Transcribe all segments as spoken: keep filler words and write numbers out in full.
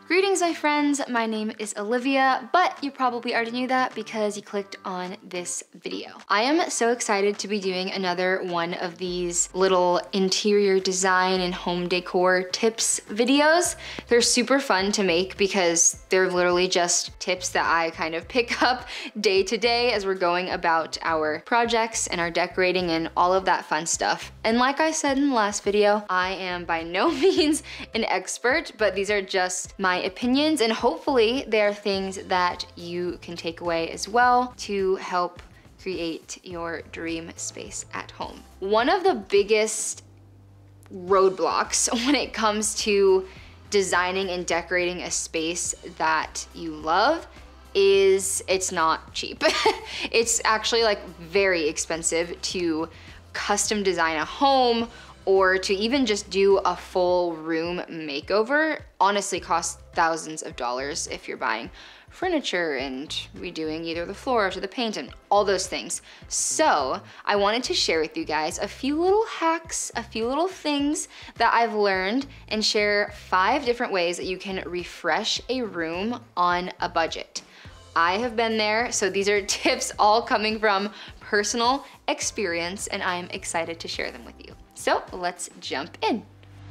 Greetings, my friends. My name is Olivia, but you probably already knew that because you clicked on this video. I am so excited to be doing another one of these little interior design and home decor tips videos. They're super fun to make because they're literally just tips that I kind of pick up day to day as we're going about our projects and our decorating and all of that fun stuff. And like I said in the last video, I am by no means an expert, but these are just my opinions, and hopefully they are things that you can take away as well to help create your dream space at home. One of the biggest roadblocks when it comes to designing and decorating a space that you love is it's not cheap. It's actually like very expensive to custom design a home or to even just do a full room makeover. Honestly costs thousands of dollars if you're buying furniture and redoing either the floors or the paint and all those things. So I wanted to share with you guys a few little hacks, a few little things that I've learned, and share five different ways that you can refresh a room on a budget. I have been there, so these are tips all coming from personal experience, and I'm excited to share them with you. So let's jump in.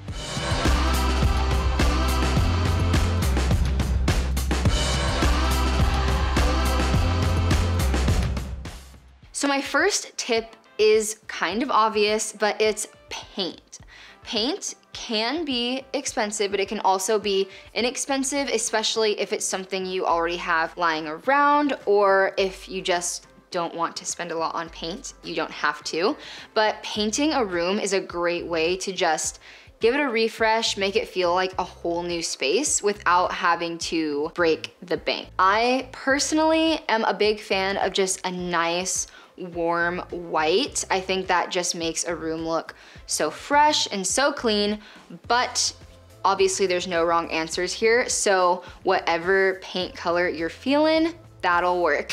So my first tip is kind of obvious, but it's paint. Paint can be expensive, but it can also be inexpensive, especially if it's something you already have lying around, or if you just don't want to spend a lot on paint. You don't have to, but painting a room is a great way to just give it a refresh, make it feel like a whole new space without having to break the bank. I personally am a big fan of just a nice, warm white. I think that just makes a room look so fresh and so clean, but obviously there's no wrong answers here. So whatever paint color you're feeling, that'll work.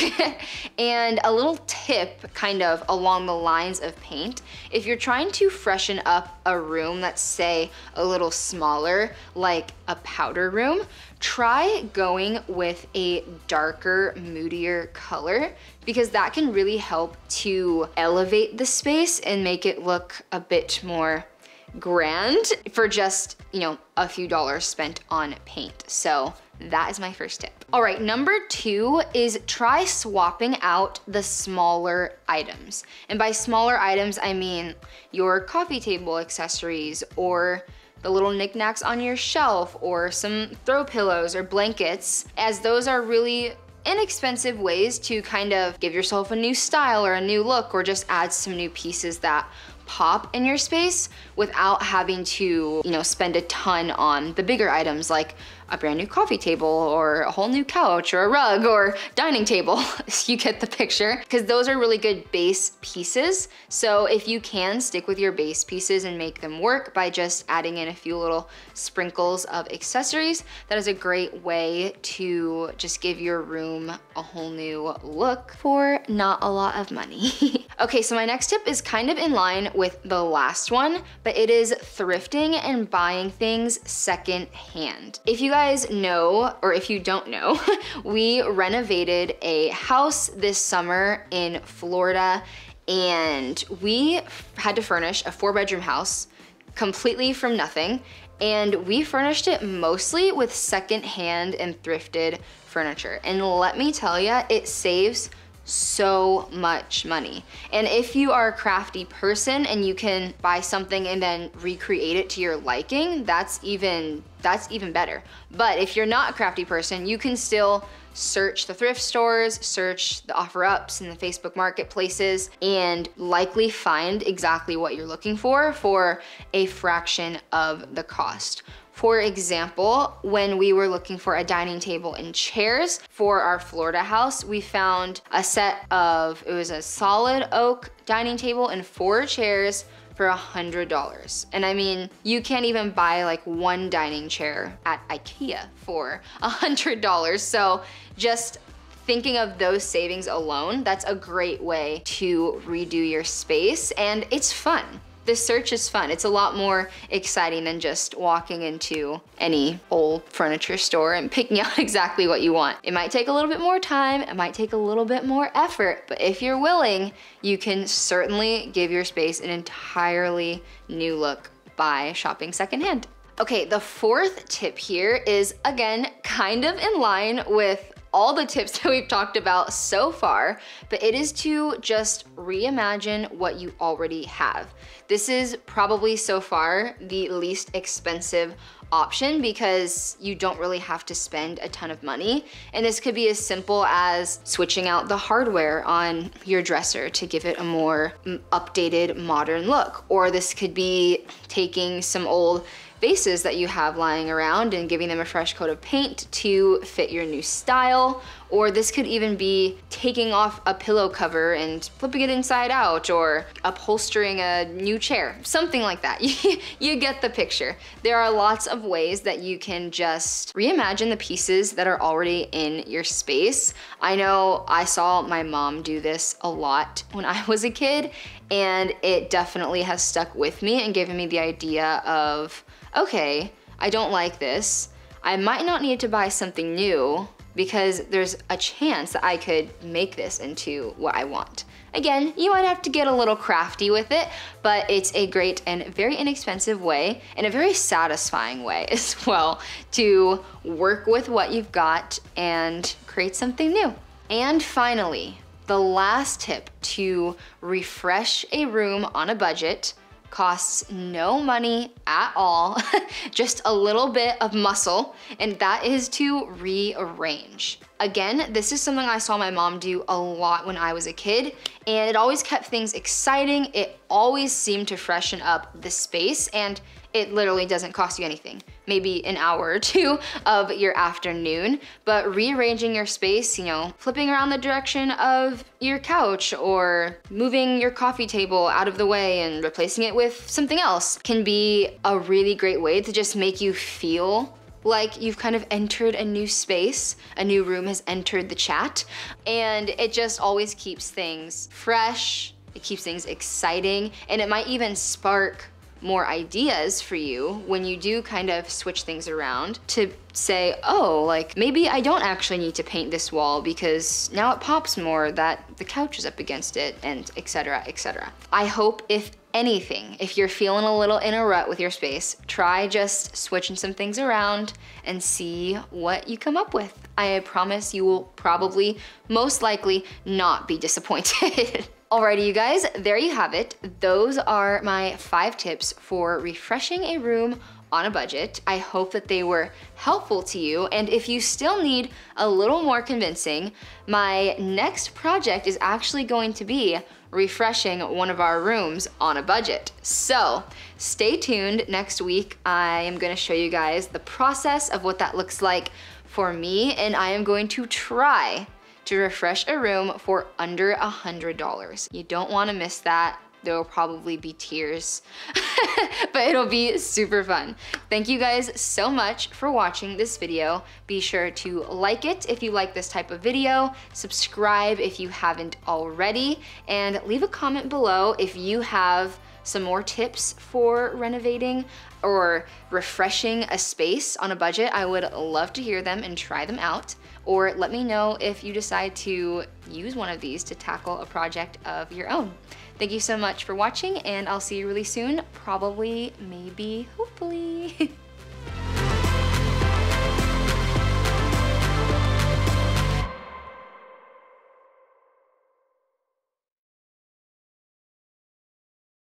And a little tip kind of along the lines of paint, if you're trying to freshen up a room that's say a little smaller, like a powder room, try going with a darker, moodier color, because that can really help to elevate the space and make it look a bit more grand for just, you know, a few dollars spent on paint. So that is my first tip. All right, number two is try swapping out the smaller items. And by smaller items, I mean your coffee table accessories or the little knickknacks on your shelf or some throw pillows or blankets, as those are really inexpensive ways to kind of give yourself a new style or a new look, or just add some new pieces that pop in your space without having to, you know, spend a ton on the bigger items like a brand new coffee table or a whole new couch or a rug or dining table. You get the picture, because those are really good base pieces. So if you can stick with your base pieces and make them work by just adding in a few little sprinkles of accessories, that is a great way to just give your room a whole new look for not a lot of money. Okay, so my next tip is kind of in line with the last one, but it is thrifting and buying things secondhand. If you guys know, or if you don't know, we renovated a house this summer in Florida, and we had to furnish a four bedroom house completely from nothing. And we furnished it mostly with secondhand and thrifted furniture. And let me tell you, it saves so much money. And if you are a crafty person and you can buy something and then recreate it to your liking, that's even that's even better. But if you're not a crafty person, you can still search the thrift stores, search the OfferUps and the Facebook marketplaces, and likely find exactly what you're looking for for a fraction of the cost. For example, when we were looking for a dining table and chairs for our Florida house, we found a set of, it was a solid oak dining table and four chairs for a hundred dollars. And I mean, you can't even buy like one dining chair at IKEA for a hundred dollars. So just thinking of those savings alone, that's a great way to redo your space, and it's fun. this search is fun. It's a lot more exciting than just walking into any old furniture store and picking out exactly what you want. It might take a little bit more time, it might take a little bit more effort, but if you're willing, you can certainly give your space an entirely new look by shopping secondhand. Okay, the fourth tip here is, again, kind of in line with all the tips that we've talked about so far, but it is to just reimagine what you already have. This is probably so far the least expensive option because you don't really have to spend a ton of money. And this could be as simple as switching out the hardware on your dresser to give it a more updated, modern look. Or this could be taking some old vases that you have lying around and giving them a fresh coat of paint to fit your new style. Or this could even be taking off a pillow cover and flipping it inside out, or upholstering a new chair, something like that. You get the picture. There are lots of ways that you can just reimagine the pieces that are already in your space. I know I saw my mom do this a lot when I was a kid, and it definitely has stuck with me and given me the idea of, okay, I don't like this. I might not need to buy something new because there's a chance that I could make this into what I want. Again, you might have to get a little crafty with it, but it's a great and very inexpensive way, and a very satisfying way as well, to work with what you've got and create something new. And finally, the last tip to refresh a room on a budget costs no money at all, just a little bit of muscle, and that is to rearrange. Again, this is something I saw my mom do a lot when I was a kid, and it always kept things exciting. It always seemed to freshen up the space, and it literally doesn't cost you anything. Maybe an hour or two of your afternoon, but rearranging your space, you know, flipping around the direction of your couch or moving your coffee table out of the way and replacing it with something else can be a really great way to just make you feel like you've kind of entered a new space, a new room has entered the chat, and it just always keeps things fresh, it keeps things exciting, and it might even spark more ideas for you when you do kind of switch things around to say, oh, like maybe I don't actually need to paint this wall because now it pops more that the couch is up against it, and et cetera, et cetera. I hope, if anything, if you're feeling a little in a rut with your space, try just switching some things around and see what you come up with. I promise you will probably, most likely, not be disappointed. Alrighty, you guys, there you have it. Those are my five tips for refreshing a room on a budget. I hope that they were helpful to you, and if you still need a little more convincing, my next project is actually going to be refreshing one of our rooms on a budget. So stay tuned. Next week, I am gonna show you guys the process of what that looks like for me, and I am going to try to refresh a room for under a hundred dollars. You don't wanna miss that. There will probably be tears, but it'll be super fun. Thank you guys so much for watching this video. Be sure to like it if you like this type of video, subscribe if you haven't already, and leave a comment below if you have some more tips for renovating or refreshing a space on a budget. I would love to hear them and try them out. Or let me know if you decide to use one of these to tackle a project of your own. Thank you so much for watching, and I'll see you really soon. Probably, maybe, hopefully.